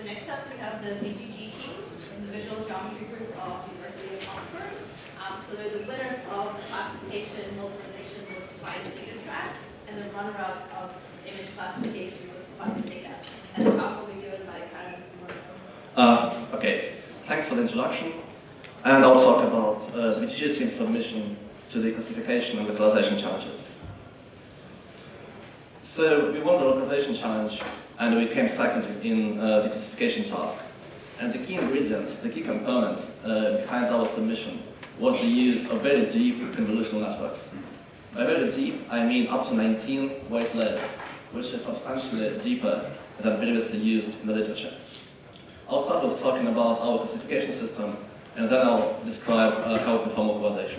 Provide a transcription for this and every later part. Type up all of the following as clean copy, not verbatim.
So next up we have the VGG team in the Visual Geometry Group of University of Oxford. So they're the winners of the classification mobilization with provided data track and the runner-up of image classification with provided data. And the talk will be given by Karen Simorno. Okay, thanks for the introduction. And I'll talk about the VGG team's submission to the classification and localization challenges. So we won the localization challenge and we came second in the classification task. And the key ingredient, the key component behind our submission was the use of very deep convolutional networks. By very deep, I mean up to 19 weight layers, which is substantially deeper than previously used in the literature. I'll start with talking about our classification system, and then I'll describe how we perform localization.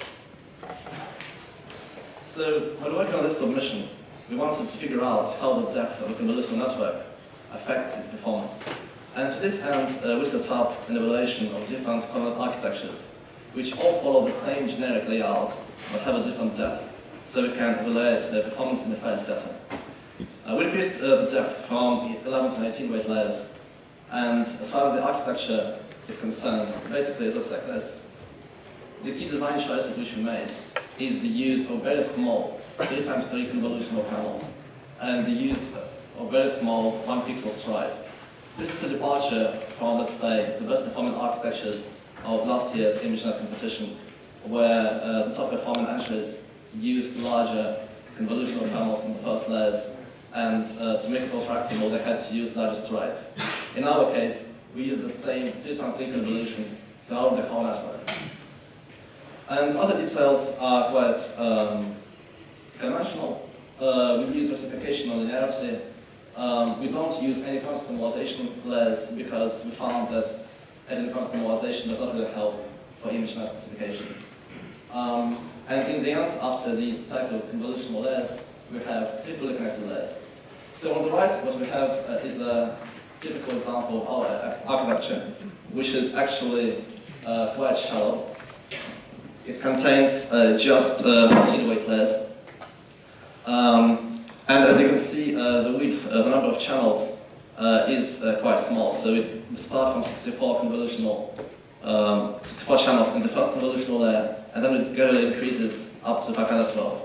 So when working on this submission, we wanted to figure out how the depth of a convolutional network affects its performance. And to this end, we set up an evaluation of different coordinate architectures, which all follow the same generic layout, but have a different depth, so we can evaluate their performance in a fair setting. We increased the depth from 11 to 19 weight layers, and as far as the architecture is concerned, basically it looks like this. The key design choices which we made is the use of very small 3x3 convolutional panels and the use of very small 1 pixel stride. This is a departure from, let's say, the best performing architectures of last year's ImageNet competition, where the top performing entries used larger convolutional panels in the first layers, and to make it more tractable, they had to use larger strides. In our case, we used the same 3x3 convolution throughout the whole network. And other details are quite conventional. We use rectification on linearity. We don't use any constant normalization layers because we found that adding constant normalization does not really help for ImageNet classification. And in the end, after these type of convolutional layers, we have 3 fully connected layers. So on the right, what we have is a typical example of our architecture, which is actually quite shallow. It contains just 14 weight layers. And as you can see, the width, the number of channels is quite small. So we start from 64 channels in the first convolutional layer, and then it gradually increases up to 512.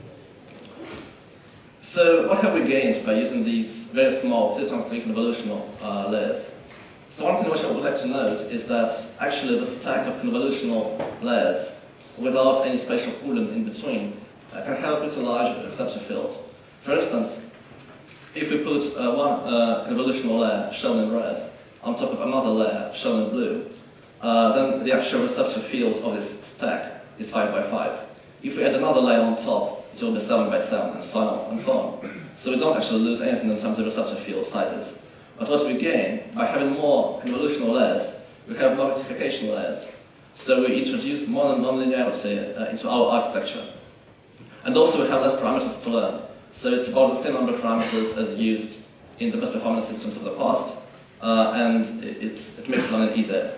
So what have we gained by using these very small 3x3 convolutional layers? So one thing which I would like to note is that actually the stack of convolutional layers without any spatial pooling in between can have a pretty large receptor field. For instance, if we put one convolutional layer shown in red on top of another layer shown in blue, then the actual receptor field of this stack is 5 by 5. If we add another layer on top, it will be 7 by 7, and so on and so on. So we don't actually lose anything in terms of receptor field sizes. But what we gain, by having more convolutional layers, we have more rectification layers. So we introduced more nonlinearity into our architecture. And also we have less parameters to learn. So it's about the same number of parameters as used in the best performance systems of the past, and it makes learning easier.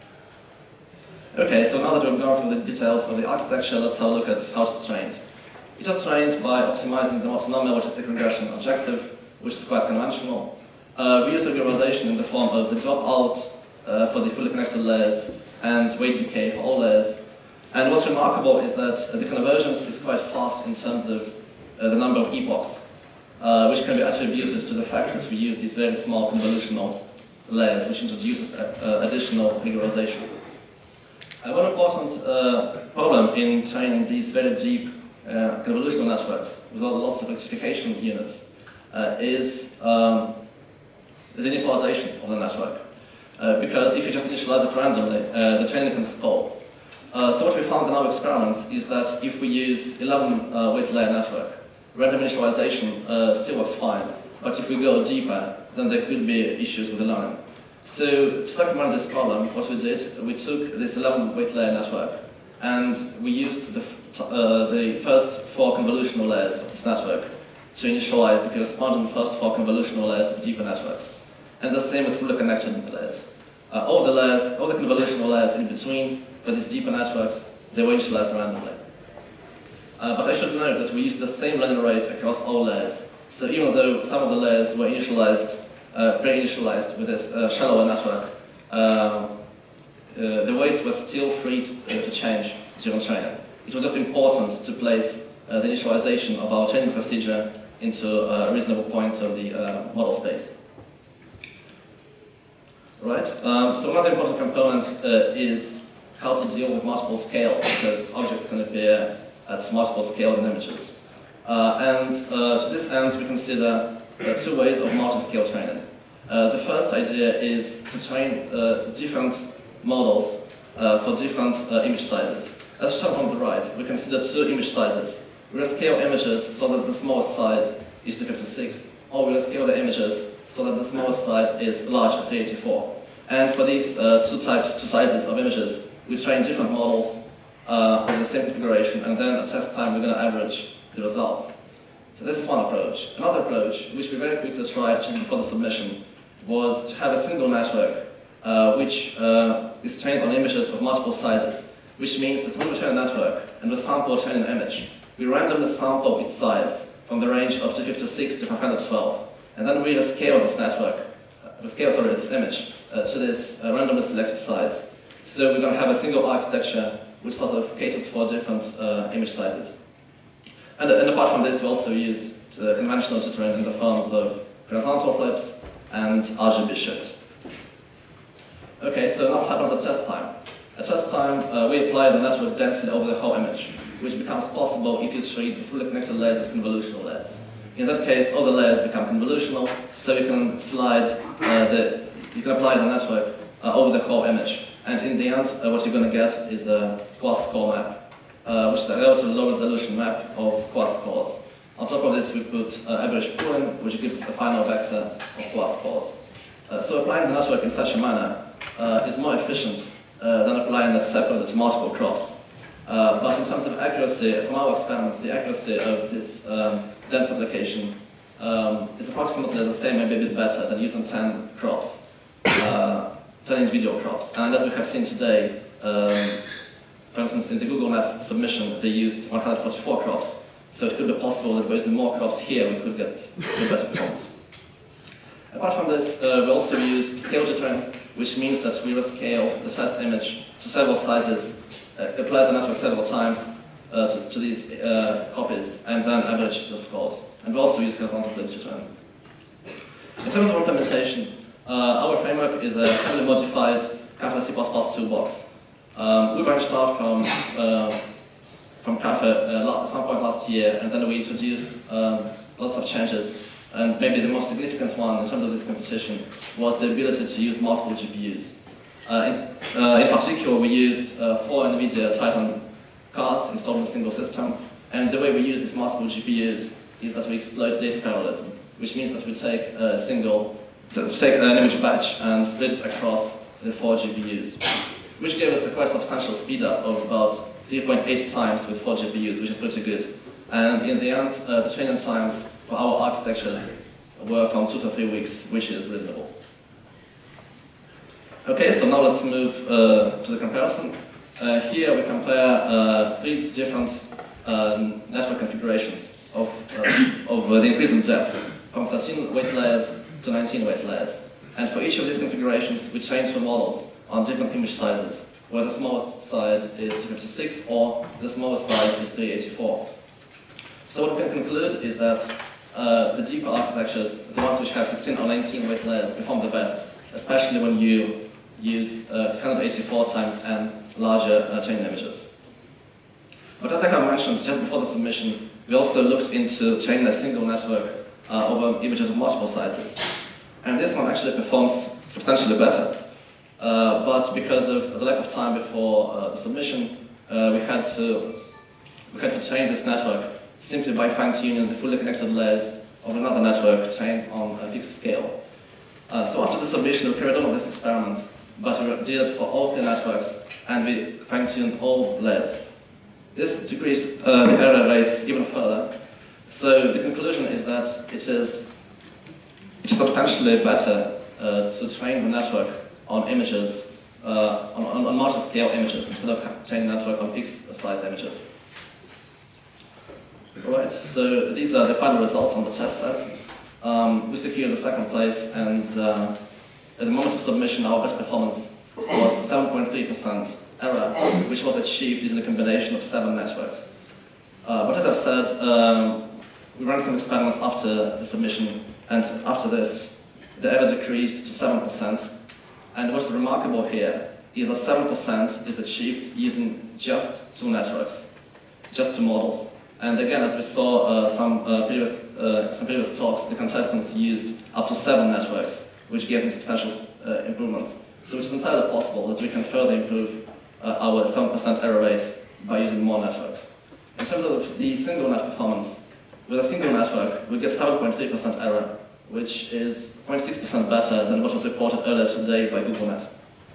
Okay, so now that we've gone through the details of the architecture, let's have a look at how it's trained. It is trained by optimizing the multinomial logistic regression objective, which is quite conventional. We use regularization in the form of the dropout for the fully connected layers and weight decay for all layers. And what's remarkable is that the convergence is quite fast in terms of the number of epochs, which can be attributed to the fact that we use these very small convolutional layers, which introduces additional regularization. One important problem in training these very deep convolutional networks with lots of rectification units is the initialization of the network. Because if you just initialize it randomly, the training can stall. So what we found in our experiments is that if we use 11 weight layer network, random initialization still works fine. But if we go deeper, then there could be issues with the learning. So to circumvent this problem, what we did, we took this 11 weight layer network and we used the first 4 convolutional layers of this network to initialize the corresponding first 4 convolutional layers of deeper networks. And the same with fully connected layers. All the convolutional layers in between for these deeper networks, they were initialized randomly. But I should note that we used the same learning rate across all layers. So even though some of the layers were initialized pre-initialized with this shallower network, the weights were still free to change during training. It was just important to place the initialization of our training procedure into a reasonable point of the model space. Right, so another important component is how to deal with multiple scales, because objects can appear at multiple scales in images. To this end, we consider two ways of multi-scale training. The first idea is to train different models for different image sizes. As shown on the right, we consider two image sizes. We'll scale images so that the smallest size is 256, or we'll scale the images so that the smallest size is large, 384. And for these two sizes of images, we train different models with the same configuration, and then at test time we're going to average the results. So this is one approach. Another approach, which we very quickly tried just before the submission, was to have a single network which is trained on images of multiple sizes, which means that when we train a network and we sample or train an image, we randomly sample its size from the range of 256 to 512, and then we scale this network, this image, to this randomly selected size. So we're going to have a single architecture which sort of caters for different image sizes. And apart from this, we also use conventional tutoring in the forms of horizontal clips and RGB shift. Okay, so now what happens at test time? At test time, we apply the network density over the whole image, which becomes possible if you treat the fully connected layers as convolutional layers. In that case, all the layers become convolutional, so you can apply the network over the whole image. And in the end, what you're going to get is a quast score map, which is a relatively low resolution map of quast scores. On top of this, we put average pooling, which gives us a final vector of quast scores. So applying the network in such a manner is more efficient than applying it separately to multiple crops. But in terms of accuracy, from our experiments, the accuracy of this dense application is approximately the same, maybe a bit better than using 10 crops, 10 individual crops. And as we have seen today, for instance, in the Google Maps submission, they used 144 crops. So it could be possible that by using more crops here, we could get better performance. Apart from this, we also use scale jittering, which means that we rescale the test image to several sizes, apply the network several times to these copies, and then average the scores. And we also use horizontal clip jittering. In terms of implementation, our framework is a heavily modified Kafka C++ toolbox. We branched out from Kafka at some point last year, and then we introduced lots of changes. And maybe the most significant one in terms of this competition was the ability to use multiple GPUs. In particular, we used 4 NVIDIA Titan cards installed in a single system. And the way we use these multiple GPUs is that we exploit data parallelism, which means that we take an image batch and split it across the 4 GPUs, which gave us a quite substantial speed up of about 3.8 times with 4 GPUs, which is pretty good. And in the end, the training times for our architectures were from 2 to 3 weeks, which is reasonable. Okay, so now let's move to the comparison. Here we compare 3 different network configurations of the increase in depth, from 13 weight layers to 19 weight layers. And for each of these configurations, we train 2 models on different image sizes, where the smallest size is 256 or the smallest size is 384. So what we can conclude is that the deeper architectures, the ones which have 16 or 19 weight layers, perform the best, especially when you use 184 times n larger training images. But as I mentioned just before the submission, we also looked into training a single network over images of multiple sizes. And this one actually performs substantially better. But because of the lack of time before the submission, we had to train this network simply by fine-tuning the fully connected layers of another network trained on a fixed scale. So after the submission, we carried on with this experiment, but we did it for all 3 networks, and we fine-tuned all layers. This decreased the error rates even further. So the conclusion is that it is substantially better to train the network on images, on multi-scale images, instead of training the network on fixed size images. Alright, so these are the final results on the test set. We secured the second place, and at the moment of submission, our best performance was 7.3% error, which was achieved using a combination of 7 networks. But as I've said, we ran some experiments after the submission, and after this, the error decreased to 7%. And what's remarkable here is that 7% is achieved using just 2 networks, just 2 models. And again, as we saw some previous talks, the contestants used up to 7 networks, which gave them substantial improvements. So it is entirely possible that we can further improve our 7% error rate by using more networks. In terms of the single net performance, with a single network, we get 7.3% error, which is 0.6% better than what was reported earlier today by GoogleNet.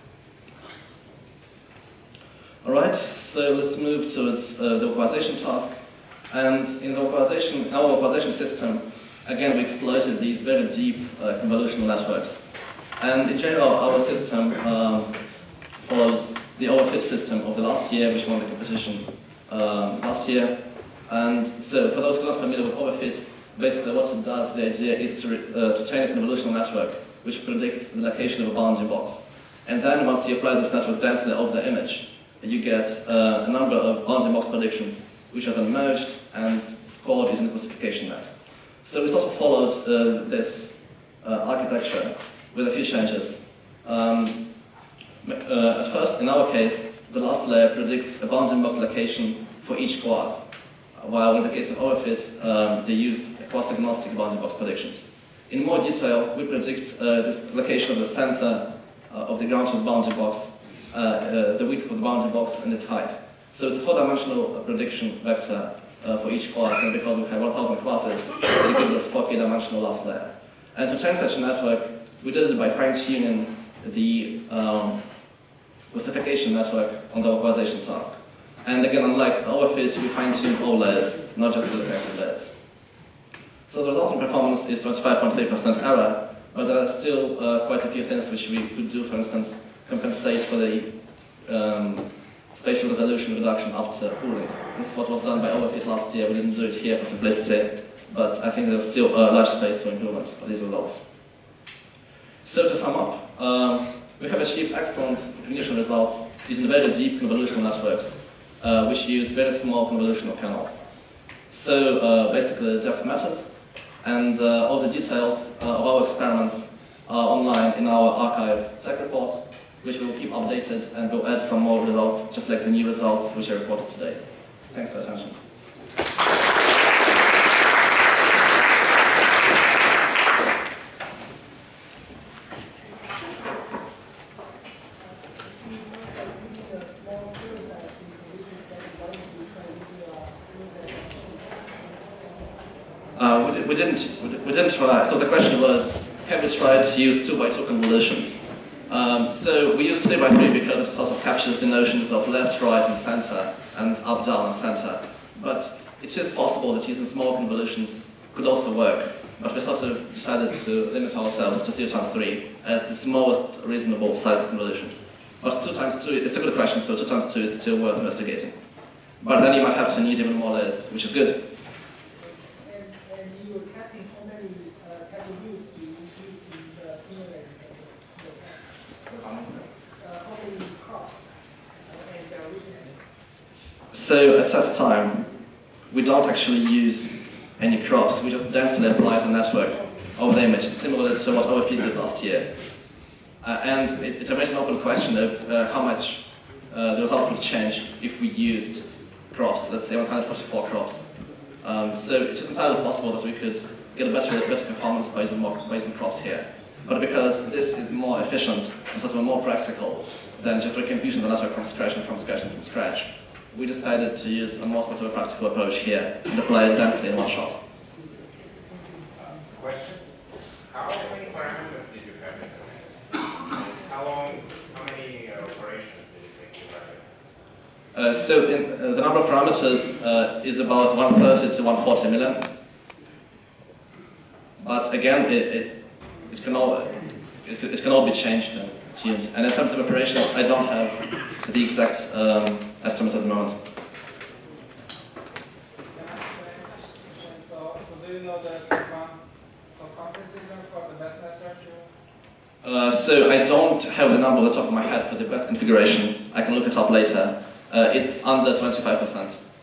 Alright, so let's move towards the localization task. And in the our localization system, again, we exploited these very deep convolutional networks. And in general, our system follows the overfit system of the last year, which won the competition last year. And so, for those who are not familiar with overfit, basically what it does, the idea is to train a convolutional network which predicts the location of a bounding box. And then once you apply this network densely over the image, you get a number of bounding box predictions which are then merged and scored using the classification net. So we sort of followed this architecture with a few changes. At first, in our case, the last layer predicts a bounding box location for each class, while in the case of overfit, they used class-agnostic bounding box predictions. In more detail, we predict this location of the center of the ground truth bounding box, the width of the bounding box, and its height. So it's a 4-dimensional prediction vector for each class, and because we have 1,000 classes, it gives us 4k-dimensional last layer. And to train such a network, we did it by fine-tuning the classification network on the localization task. And again, unlike overfit, we fine-tuned all layers, not just the connected layers. So the resulting performance is 25.3% error, but there are still quite a few things which we could do, for instance, compensate for the spatial resolution reduction after pooling. This is what was done by overfit last year. We didn't do it here for simplicity, but I think there's still a large space for improvement for these results. So to sum up, we have achieved excellent recognition results using very deep convolutional networks, which use very small convolutional kernels. So basically, the depth matters, and all the details of our experiments are online in our archive tech report, which will keep updated, and we'll add some more results, just like the new results which I reported today. Thanks for your attention. We didn't try. So the question was, have we tried to use 2x2 convolutions? So we use 3x3 because it sort of captures the notions of left, right, and center, and up, down, and center. But it is possible that using small convolutions could also work. But we sort of decided to limit ourselves to 3x3 as the smallest reasonable size of convolution. But 2x2, it's a good question, so 2x2 is still worth investigating. But then you might have to need even more layers, which is good. So at test time, we don't actually use any crops. We just densely apply the network over the image, similar to what overfit did last year. And it remains an open question of how much the results would change if we used crops, let's say 144 crops. So it is entirely possible that we could get a better performance by using crops here. But because this is more efficient and sort of more practical than just recomputing the network from scratch and from scratch and from scratch, we decided to use a more sort of a practical approach here and apply it densely in one shot. Question? How many parameters did you have in the How many operations did you think you had? So the number of parameters is about 130 to 140 million. But again, it can all be changed and tuned. And in terms of operations, I don't have the exact estimates at the moment. So do you know the for compensation for the bestnet structure? So I don't have the number on the top of my head for the best configuration. I can look it up later. It's under 25%.